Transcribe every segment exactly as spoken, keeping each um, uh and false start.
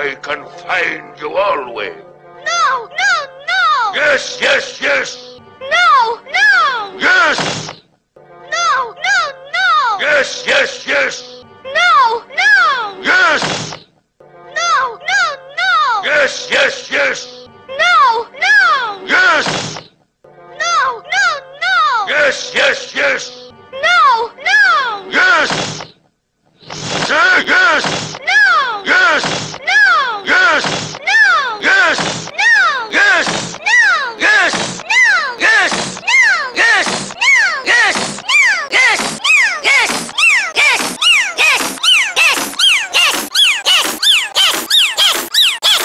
I can find you always. No, no, no! Yes, yes, yes! No, no! Yes! No, no, no! Yes, yes, yes! No, no! Yes! No, no, no! Yes, yes, yes! No, no! Yes! No, no, no! Yes, yes, yes! No, no! Yes! Say yes! No! Yes! No! Yes! No! Yes! No! Yes! No! Yes! No! Yes! No! Yes! No! Yes! No! Yes! Yes! Yes! Yes! Yes! Yes! Yes! Yes! Yes!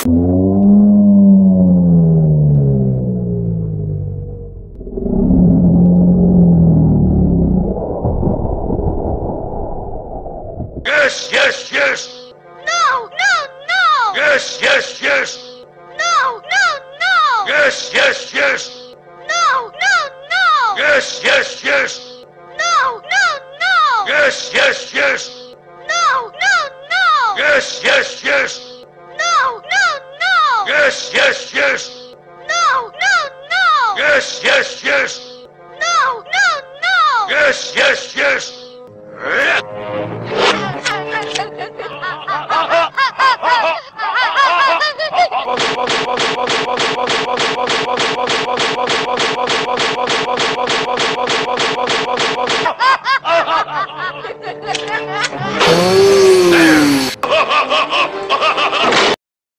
Yes, yes, yes! No! No! No! Yes, yes, yes! No! No! No! Yes, yes, yes! No! No! No! Yes, yes, yes! No! No! No! Yes, yes, yes! No! No! No! Yes, yes, yes! No! No! No! Yes, yes, yes! No! No! No! Yes, yes, yes! No! No! No! Yes, yes, yes!